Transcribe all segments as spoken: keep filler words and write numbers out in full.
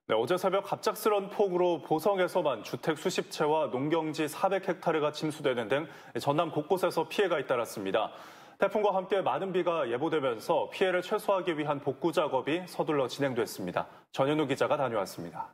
네, 어제 새벽 갑작스런 폭우로 보성에서만 주택 수십 채와 농경지 사백 헥타르가 침수되는 등 전남 곳곳에서 피해가 잇따랐습니다. 태풍과 함께 많은 비가 예보되면서 피해를 최소화하기 위한 복구 작업이 서둘러 진행됐습니다. 전현우 기자가 다녀왔습니다.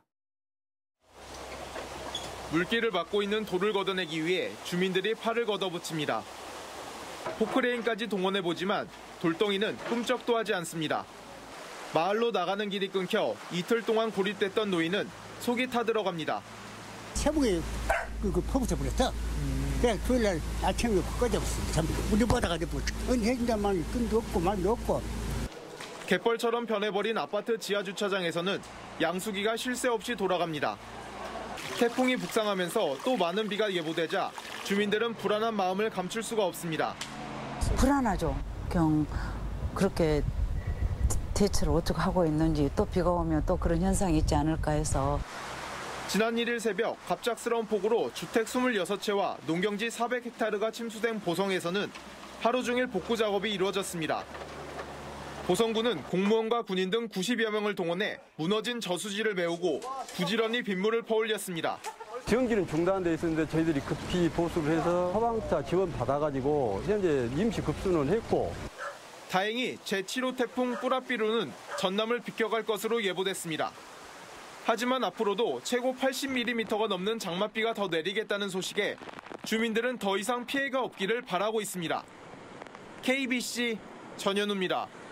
물길을 막고 있는 돌을 걷어내기 위해 주민들이 팔을 걷어붙입니다. 포크레인까지 동원해보지만 돌덩이는 꿈쩍도 하지 않습니다. 마을로 나가는 길이 끊겨 이틀 동안 고립됐던 노인은 속이 타들어갑니다. 새벽에 그, 그 퍼부쳐 버렸어. 음. 그래 토요일날 아침에 꺼져버렸어. 참 우리 보다가 언제 해준다만 끈도 없고 말도 없고. 갯벌처럼 변해버린 아파트 지하 주차장에서는 양수기가 쉴 새 없이 돌아갑니다. 태풍이 북상하면서 또 많은 비가 예보되자 주민들은 불안한 마음을 감출 수가 없습니다. 불안하죠. 그냥 그렇게 대처를 어떻게 하고 있는지 또 비가 오면 또 그런 현상이 있지 않을까 해서. 지난 일 일 새벽 갑작스러운 폭우로 주택 이십육 채와 농경지 사백 헥타르가 침수된 보성에서는 하루 종일 복구 작업이 이루어졌습니다. 보성군은 공무원과 군인 등 구십여 명을 동원해 무너진 저수지를 메우고 부지런히 빗물을 퍼올렸습니다. 전기는 중단돼 있었는데 저희들이 급히 보수를 해서 소방차 지원 받아가지고 현재 임시 급수는 했고. 다행히 제칠 호 태풍 뿌라삐루는 전남을 비껴갈 것으로 예보됐습니다. 하지만 앞으로도 최고 팔십 밀리미터가 넘는 장맛비가 더 내리겠다는 소식에 주민들은 더 이상 피해가 없기를 바라고 있습니다. 케이비씨 전현우입니다.